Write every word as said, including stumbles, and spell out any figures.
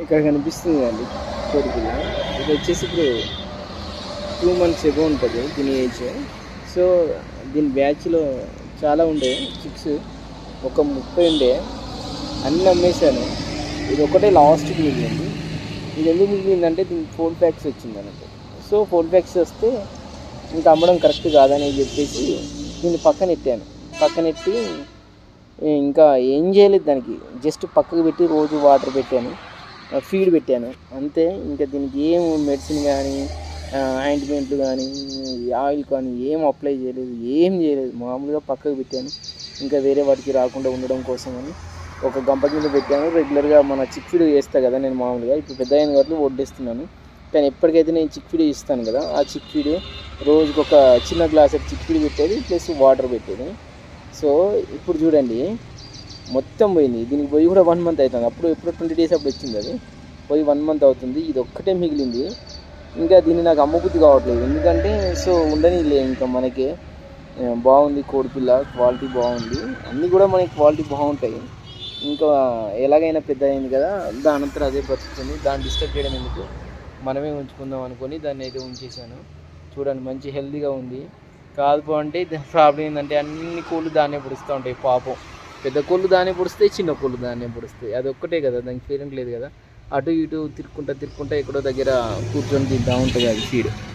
ఇక్కడ కనిపిస్తుంది అండి కోడిపిల్ల. ఇది వచ్చేసి ఇప్పుడు టూ మంత్స్ ఎగో ఉంటుంది దీని ఏజ్. సో దీని బ్యాచ్లో చాలా ఉండే చిక్స్, ఒక ముప్పై ఉండే, అన్నీ అమ్మేశాను. ఇది ఒకటే లాస్ట్కి మిగిలింది. ఇది ఎందుకు మిగిలిందంటే దీనికి ఫోర్ ప్యాక్స్ వచ్చింది అన్నట్టు. సో ఫోర్ ప్యాక్స్ వస్తే ఇంకా అమ్మడం కరెక్ట్ కాదని చెప్పేసి దీన్ని పక్కన ఎట్టాను. పక్కన ఎట్టి ఇంకా ఏం చేయలేదు, దానికి జస్ట్ పక్కకు పెట్టి రోజు వాటర్ పెట్టాను, ఫీడ్ పెట్టాను అంతే. ఇంకా దీనికి ఏం మెడిసిన్ కానీ ఆయింట్మెంట్లు కానీ ఆయిల్ కానీ ఏం అప్లై చేయలేదు, ఏం చేయలేదు. మామూలుగా పక్కకు పెట్టాను ఇంకా వేరే వాటికి రాకుండా ఉండడం కోసం అని. ఒక గంప కింద పెట్టాను. రెగ్యులర్గా మన చిక్ ఫీడ్ వేస్తాను కదా నేను మామూలుగా. ఇప్పుడు పెద్ద అయిన కాబట్టి వడ్డేస్తున్నాను, కానీ ఎప్పటికైతే నేను చిక్ ఫీడ్ ఇస్తాను కదా, ఆ చిక్ ఫీడ్ రోజుకి ఒక చిన్న గ్లాస్ చిక్ ఫీడ్ పెట్టేది, ప్లస్ వాటర్ పెట్టేది. సో ఇప్పుడు చూడండి మొత్తం పోయింది. దీనికి పోయి కూడా వన్ మంత్ అవుతుంది. అప్పుడు ఎప్పుడు ట్వంటీ డేస్ అప్పుడు వచ్చింది, అది పోయి వన్ మంత్ అవుతుంది. ఇది ఒక్కటే మిగిలింది. ఇంకా దీన్ని నాకు అమ్మబుద్ధి కావట్లేదు, ఎందుకంటే సో ఉండని లే ఇంకా మనకి బాగుంది కోడిపిల్ల, క్వాలిటీ బాగుంది, అన్నీ కూడా మనకి క్వాలిటీ బాగుంటాయి. ఇంకా ఎలాగైనా పెద్ద అయింది కదా, దాని అంతా అదే బతుకుతుంది, దాన్ని డిస్టర్బ్ చేయడం ఎందుకు, మనమే ఉంచుకుందాం అనుకొని దాన్ని అయితే ఉంచేసాను. చూడండి మంచి హెల్తీగా ఉంది. కాదు అంటే ప్రాబ్లం ఏంటంటే అన్ని కోళ్ళు దాన్నే పొడుస్తూ ఉంటాయి పాపం. పెద్ద కోళ్ళు దాన్నే పొడుస్తాయి, చిన్న కోళ్ళు దాన్నే పొడుస్తాయి. అది ఒక్కటే కదా, దానికి పేరెంట్ లేదు కదా. అటు ఇటు తిరుక్కుంటా తిరుక్కుంటా ఎక్కడో దగ్గర కూర్చొని తింటూ ఉంటుంది అది ఫీడ్.